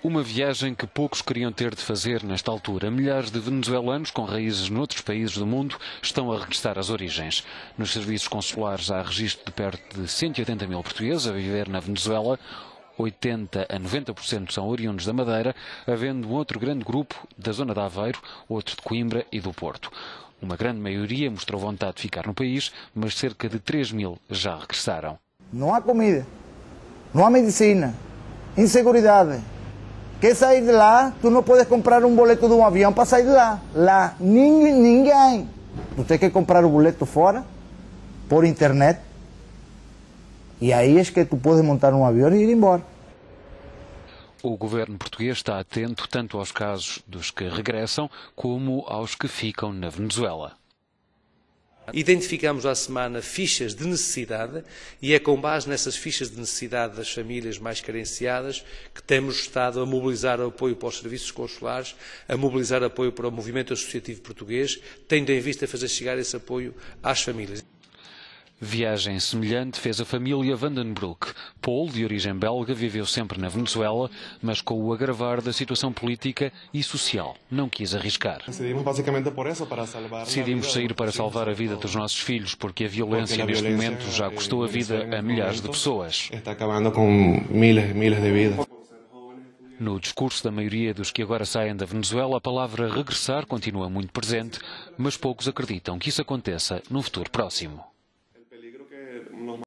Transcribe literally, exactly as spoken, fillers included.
Uma viagem que poucos queriam ter de fazer nesta altura. Milhares de venezuelanos com raízes noutros países do mundo estão a regressar às origens. Nos serviços consulares há registro de perto de cento e oitenta mil portugueses a viver na Venezuela. oitenta a noventa por cento são oriundos da Madeira, havendo um outro grande grupo da zona de Aveiro, outro de Coimbra e do Porto. Uma grande maioria mostrou vontade de ficar no país, mas cerca de três mil já regressaram. Não há comida, não há medicina, inseguridade. Quer sair de lá, tu não podes comprar um boleto de um avião para sair de lá. Lá, ninguém, ninguém. Tu tens que comprar o boleto fora, por internet, e aí é que tu podes montar um avião e ir embora. O governo português está atento tanto aos casos dos que regressam como aos que ficam na Venezuela. Identificamos à semana fichas de necessidade e é com base nessas fichas de necessidade das famílias mais carenciadas que temos estado a mobilizar apoio para os serviços consulares, a mobilizar apoio para o movimento associativo português, tendo em vista fazer chegar esse apoio às famílias. Viagem semelhante fez a família Vandenbroek. Paul, de origem belga, viveu sempre na Venezuela, mas com o agravar da situação política e social, não quis arriscar. Decidimos basicamente por isso, para salvar Decidimos sair para salvar a vida dos nossos filhos, porque a violência neste momento já custou a vida a milhares de pessoas. Está acabando com miles, miles de vidas. No discurso da maioria dos que agora saem da Venezuela, a palavra regressar continua muito presente, mas poucos acreditam que isso aconteça num futuro próximo.